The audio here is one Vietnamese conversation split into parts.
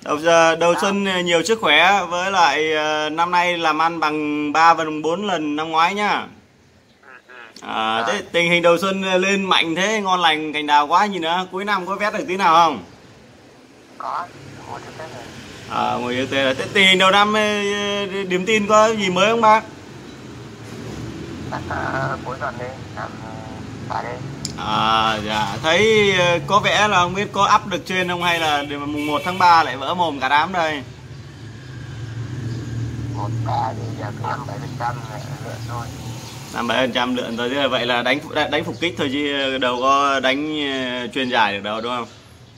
Đầu xuân nhiều sức khỏe, với lại năm nay làm ăn bằng 3 và 4 lần năm ngoái nhá. Thế tình hình đầu xuân lên mạnh thế, ngon lành cành đào quá gì nữa. Cuối năm có vét được tí nào không? Có, mua được Tết rồi. Mua được Tết rồi. Thế tình hình đầu năm điểm tin có gì mới không bác? Cuối tuần đi, làm 3 đêm. Dạ, thấy có vẻ là không biết có up được trên không, hay là mùng 1 tháng 3 lại vỡ mồm cả đám đây. 1-3 thì giờ cứ 5-7% lượn thôi. 5-7% lượn thôi, thế vậy là đánh phục kích thôi chứ đâu có đánh chuyên dài được đâu đúng không?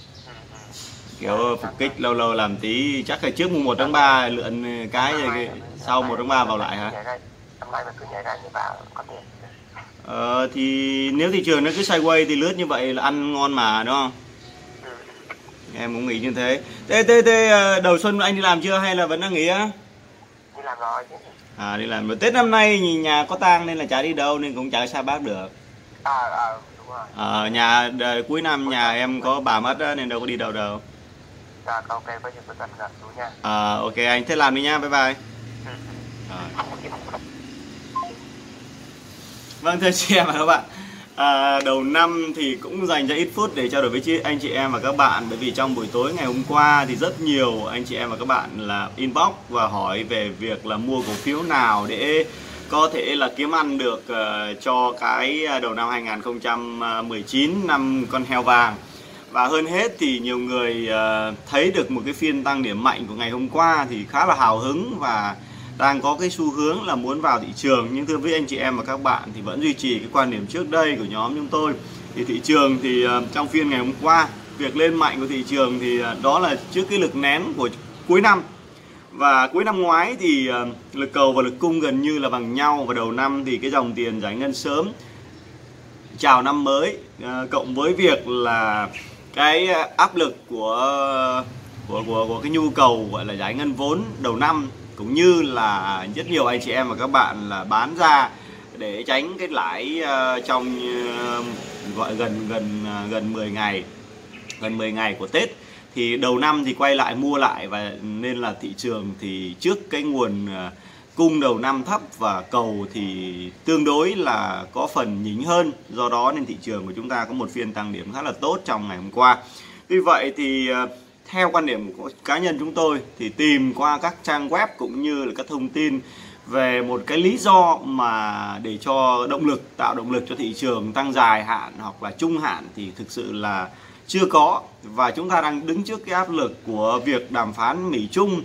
Kiểu phục kích lâu lâu làm tí, chắc là trước mùng 1 tháng 3 lượn cái rồi sau 1 tháng 3 vào lại hả? Năm nay mà cứ nhảy ra như vào có tiền. Thì nếu thị trường nó cứ sideways thì lướt như vậy là ăn ngon mà đúng không? Em cũng nghĩ như thế. Thế đầu xuân anh đi làm chưa hay là vẫn đang nghỉ á? Đi làm rồi chứ. Đi làm. Tết năm nay nhà có tang nên là chả đi đâu nên cũng chả xa bác được. Đúng rồi. Nhà cuối năm nhà em có bà mất á, nên đâu có đi đâu đâu. Dạ, ok, có gì cuối tuần gặp chú nha. Ok anh, thế làm đi nha, bye bye. Vâng, thưa chị em và các bạn, đầu năm thì cũng dành ra ít phút để trao đổi với anh chị em và các bạn, bởi vì trong buổi tối ngày hôm qua thì rất nhiều anh chị em và các bạn là inbox và hỏi về việc là mua cổ phiếu nào để có thể là kiếm ăn được cho cái đầu năm 2019, năm con heo vàng. Và hơn hết thì nhiều người thấy được một cái phiên tăng điểm mạnh của ngày hôm qua thì khá là hào hứng và đang có cái xu hướng là muốn vào thị trường. Nhưng thưa với anh chị em và các bạn thì vẫn duy trì cái quan điểm trước đây của nhóm chúng tôi. Thì thị trường thì trong phiên ngày hôm qua, việc lên mạnh của thị trường thì đó là trước cái lực nén của cuối năm. Và cuối năm ngoái thì lực cầu và lực cung gần như là bằng nhau, và đầu năm thì cái dòng tiền giải ngân sớm chào năm mới cộng với việc là cái áp lực của cái nhu cầu gọi là giải ngân vốn đầu năm, cũng như là rất nhiều anh chị em và các bạn là bán ra để tránh cái lãi trong gọi gần 10 ngày của Tết, thì đầu năm thì quay lại mua lại, và nên là thị trường thì trước cái nguồn cung đầu năm thấp và cầu thì tương đối là có phần nhỉnh hơn, do đó nên thị trường của chúng ta có một phiên tăng điểm khá là tốt trong ngày hôm qua. Vì vậy thì theo quan điểm của cá nhân chúng tôi thì tìm qua các trang web cũng như là các thông tin về một cái lý do mà để cho tạo động lực cho thị trường tăng dài hạn hoặc là trung hạn thì thực sự là chưa có. Và chúng ta đang đứng trước cái áp lực của việc đàm phán Mỹ Trung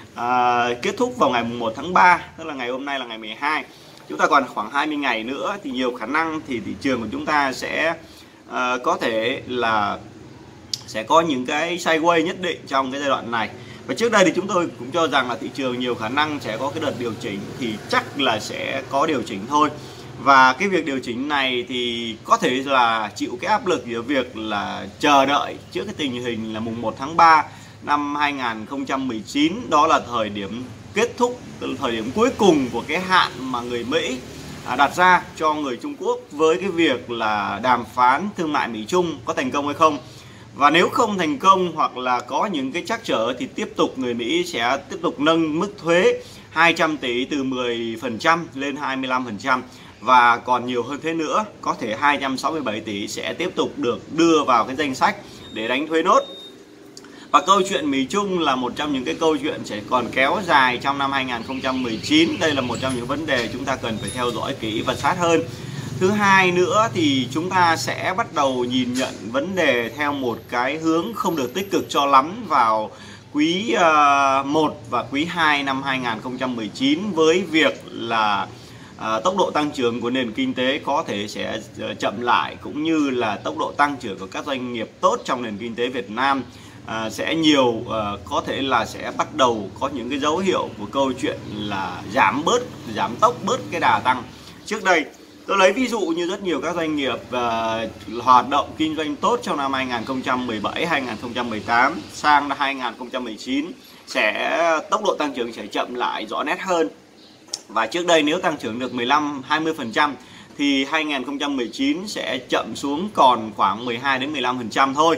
kết thúc vào ngày 1 tháng 3, tức là ngày hôm nay là ngày 12. Chúng ta còn khoảng 20 ngày nữa thì nhiều khả năng thì thị trường của chúng ta sẽ có thể là sẽ có những cái sideways nhất định trong cái giai đoạn này. Và trước đây thì chúng tôi cũng cho rằng là thị trường nhiều khả năng sẽ có cái đợt điều chỉnh, thì chắc là sẽ có điều chỉnh thôi. Và cái việc điều chỉnh này thì có thể là chịu cái áp lực ở việc là chờ đợi trước cái tình hình là mùng 1 tháng 3 năm 2019, đó là thời điểm kết thúc, thời điểm cuối cùng của cái hạn mà người Mỹ đặt ra cho người Trung Quốc với cái việc là đàm phán thương mại Mỹ Trung có thành công hay không. Và nếu không thành công hoặc là có những cái trắc trở thì tiếp tục người Mỹ sẽ tiếp tục nâng mức thuế 200 tỷ từ 10% lên 25%, và còn nhiều hơn thế nữa, có thể 267 tỷ sẽ tiếp tục được đưa vào cái danh sách để đánh thuế nốt. Và câu chuyện Mỹ Trung là một trong những cái câu chuyện sẽ còn kéo dài trong năm 2019. Đây là một trong những vấn đề chúng ta cần phải theo dõi kỹ và sát hơn. Thứ hai nữa thì chúng ta sẽ bắt đầu nhìn nhận vấn đề theo một cái hướng không được tích cực cho lắm vào quý 1 và quý 2 năm 2019, với việc là tốc độ tăng trưởng của nền kinh tế có thể sẽ chậm lại, cũng như là tốc độ tăng trưởng của các doanh nghiệp tốt trong nền kinh tế Việt Nam sẽ nhiều, có thể là sẽ bắt đầu có những cái dấu hiệu của câu chuyện là giảm tốc bớt cái đà tăng trước đây. Tôi lấy ví dụ như rất nhiều các doanh nghiệp hoạt động kinh doanh tốt trong năm 2017, 2018 sang năm 2019 sẽ tốc độ tăng trưởng sẽ chậm lại rõ nét hơn. Và trước đây nếu tăng trưởng được 15-20% thì 2019 sẽ chậm xuống còn khoảng 12-15% thôi.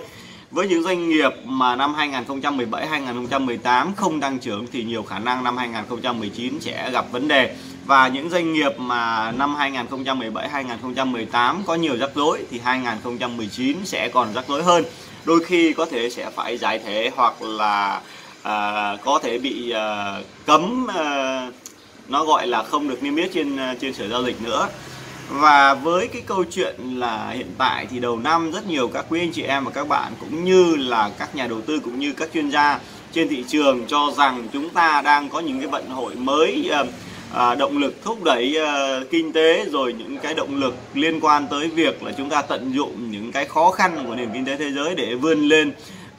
Với những doanh nghiệp mà năm 2017, 2018 không tăng trưởng thì nhiều khả năng năm 2019 sẽ gặp vấn đề. Và những doanh nghiệp mà năm 2017, 2018 có nhiều rắc rối thì 2019 sẽ còn rắc rối hơn. Đôi khi có thể sẽ phải giải thể hoặc là có thể bị cấm, nó gọi là không được niêm yết trên sở giao dịch nữa. Và với cái câu chuyện là hiện tại thì đầu năm rất nhiều các quý anh chị em và các bạn cũng như là các nhà đầu tư cũng như các chuyên gia trên thị trường cho rằng chúng ta đang có những cái vận hội mới, động lực thúc đẩy kinh tế, rồi những cái động lực liên quan tới việc là chúng ta tận dụng những cái khó khăn của nền kinh tế thế giới để vươn lên,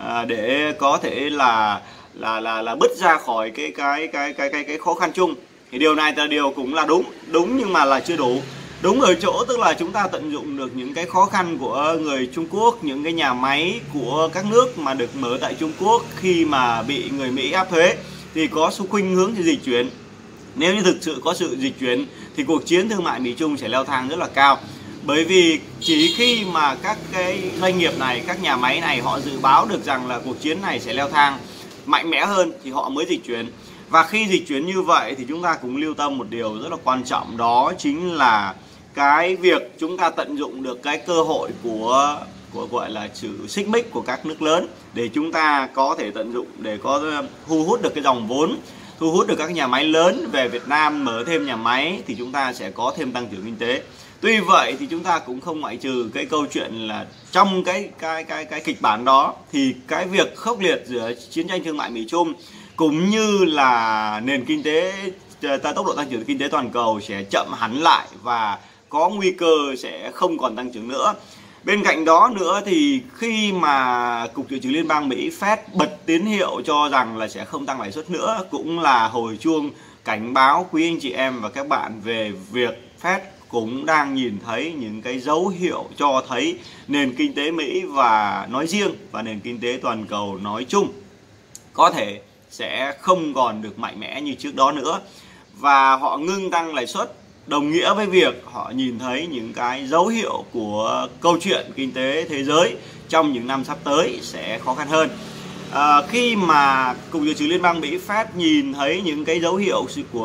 để có thể là bứt ra khỏi cái khó khăn chung. Thì điều này là điều cũng là đúng nhưng mà là chưa đủ. Đúng ở chỗ tức là chúng ta tận dụng được những cái khó khăn của người Trung Quốc, những cái nhà máy của các nước mà được mở tại Trung Quốc khi mà bị người Mỹ áp thuế thì có xu khuynh hướng thì dịch chuyển. Nếu như thực sự có sự dịch chuyển thì cuộc chiến thương mại Mỹ Trung sẽ leo thang rất là cao. Bởi vì chỉ khi mà các cái doanh nghiệp này, các nhà máy này họ dự báo được rằng là cuộc chiến này sẽ leo thang mạnh mẽ hơn thì họ mới dịch chuyển. Và khi dịch chuyển như vậy thì chúng ta cũng lưu tâm một điều rất là quan trọng, đó chính là cái việc chúng ta tận dụng được cái cơ hội của gọi là sự xích mích của các nước lớn để chúng ta có thể tận dụng để có thu hút được cái dòng vốn, thu hút được các nhà máy lớn về Việt Nam, mở thêm nhà máy thì chúng ta sẽ có thêm tăng trưởng kinh tế. Tuy vậy thì chúng ta cũng không ngoại trừ cái câu chuyện là trong cái kịch bản đó thì cái việc khốc liệt giữa chiến tranh thương mại Mỹ Trung cũng như là nền kinh tế, tốc độ tăng trưởng kinh tế toàn cầu sẽ chậm hẳn lại và có nguy cơ sẽ không còn tăng trưởng nữa. Bên cạnh đó nữa thì khi mà Cục Dự trữ Liên bang Mỹ Fed bật tín hiệu cho rằng là sẽ không tăng lãi suất nữa cũng là hồi chuông cảnh báo quý anh chị em và các bạn về việc Fed cũng đang nhìn thấy những cái dấu hiệu cho thấy nền kinh tế Mỹ và nói riêng và nền kinh tế toàn cầu nói chung có thể sẽ không còn được mạnh mẽ như trước đó nữa. Và họ ngưng tăng lãi suất đồng nghĩa với việc họ nhìn thấy những cái dấu hiệu của câu chuyện kinh tế thế giới trong những năm sắp tới sẽ khó khăn hơn. Khi mà Cục Dự trữ Liên bang Mỹ Fed nhìn thấy những cái dấu hiệu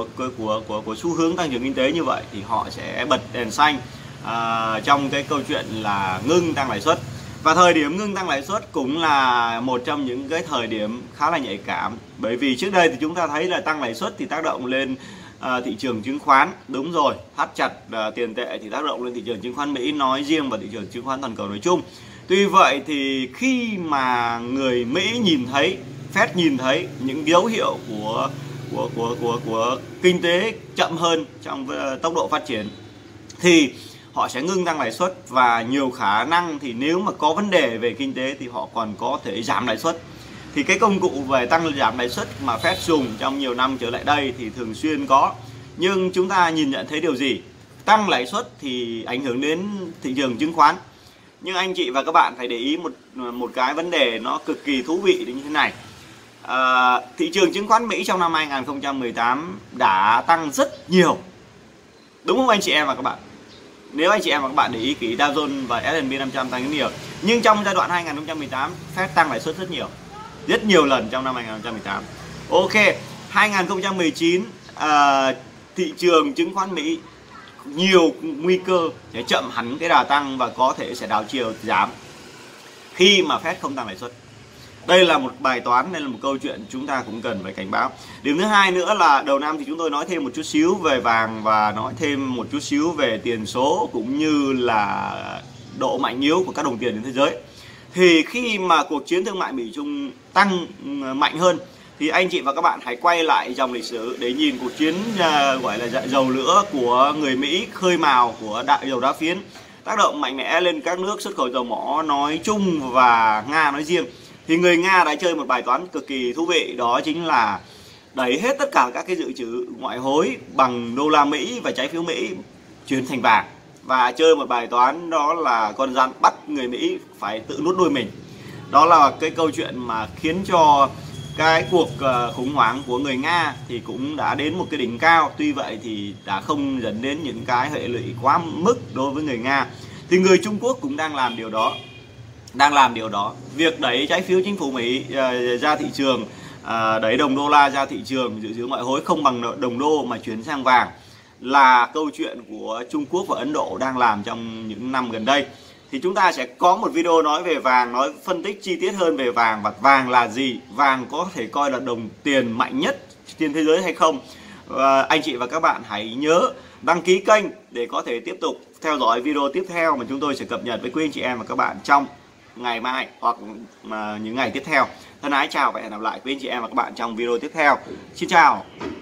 của xu hướng tăng trưởng kinh tế như vậy thì họ sẽ bật đèn xanh trong cái câu chuyện là ngưng tăng lãi suất. Và thời điểm ngưng tăng lãi suất cũng là một trong những cái thời điểm khá là nhạy cảm, bởi vì trước đây thì chúng ta thấy là tăng lãi suất thì tác động lên thị trường chứng khoán, đúng rồi, thắt chặt tiền tệ thì tác động lên thị trường chứng khoán Mỹ nói riêng và thị trường chứng khoán toàn cầu nói chung. Tuy vậy thì khi mà người Mỹ nhìn thấy, Fed nhìn thấy những dấu hiệu của kinh tế chậm hơn trong tốc độ phát triển thì họ sẽ ngưng tăng lãi suất, và nhiều khả năng thì nếu mà có vấn đề về kinh tế thì họ còn có thể giảm lãi suất. Thì cái công cụ về tăng giảm lãi suất mà Fed dùng trong nhiều năm trở lại đây thì thường xuyên có. Nhưng chúng ta nhìn nhận thấy điều gì? Tăng lãi suất thì ảnh hưởng đến thị trường chứng khoán. Nhưng anh chị và các bạn phải để ý một cái vấn đề nó cực kỳ thú vị như thế này. Thị trường chứng khoán Mỹ trong năm 2018 đã tăng rất nhiều. Đúng không anh chị em và các bạn? Nếu anh chị em và các bạn để ý kỹ, Dow Jones và S&P 500 tăng rất nhiều. Nhưng trong giai đoạn 2018, Fed tăng lãi suất rất nhiều lần trong năm 2018. Ok, 2019 thị trường chứng khoán Mỹ nhiều nguy cơ sẽ chậm hẳn cái đà tăng và có thể sẽ đảo chiều giảm khi mà Fed không tăng lãi suất. Đây là một bài toán, đây là một câu chuyện chúng ta cũng cần phải cảnh báo. Điểm thứ hai nữa là đầu năm thì chúng tôi nói thêm một chút xíu về vàng và nói thêm một chút xíu về tiền số cũng như là độ mạnh yếu của các đồng tiền trên thế giới. Thì khi mà cuộc chiến thương mại Mỹ Trung tăng mạnh hơn thì anh chị và các bạn hãy quay lại dòng lịch sử để nhìn cuộc chiến gọi là dầu lửa của người Mỹ khơi mào của đại dầu đá phiến tác động mạnh mẽ lên các nước xuất khẩu dầu mỏ nói chung và Nga nói riêng. Thì người Nga đã chơi một bài toán cực kỳ thú vị, đó chính là đẩy hết tất cả các cái dự trữ ngoại hối bằng đô la Mỹ và trái phiếu Mỹ chuyển thành vàng, và chơi một bài toán đó là con rắn bắt người Mỹ phải tự nuốt đuôi mình. Đó là cái câu chuyện mà khiến cho cái cuộc khủng hoảng của người Nga thì cũng đã đến một cái đỉnh cao. Tuy vậy thì đã không dẫn đến những cái hệ lụy quá mức đối với người Nga. Thì người Trung Quốc cũng đang làm điều đó. đang làm điều đó. Việc đẩy trái phiếu chính phủ Mỹ ra thị trường, đẩy đồng đô la ra thị trường, dự trữ ngoại hối không bằng đồng đô mà chuyển sang vàng là câu chuyện của Trung Quốc và Ấn Độ đang làm trong những năm gần đây. Thì chúng ta sẽ có một video nói về vàng, nói phân tích chi tiết hơn về vàng và vàng là gì, vàng có thể coi là đồng tiền mạnh nhất trên thế giới hay không. Anh chị và các bạn hãy nhớ đăng ký kênh để có thể tiếp tục theo dõi video tiếp theo mà chúng tôi sẽ cập nhật với quý anh chị em và các bạn trong ngày mai hoặc những ngày tiếp theo. Thân ái chào và hẹn gặp lại quý anh chị em và các bạn trong video tiếp theo. Xin chào.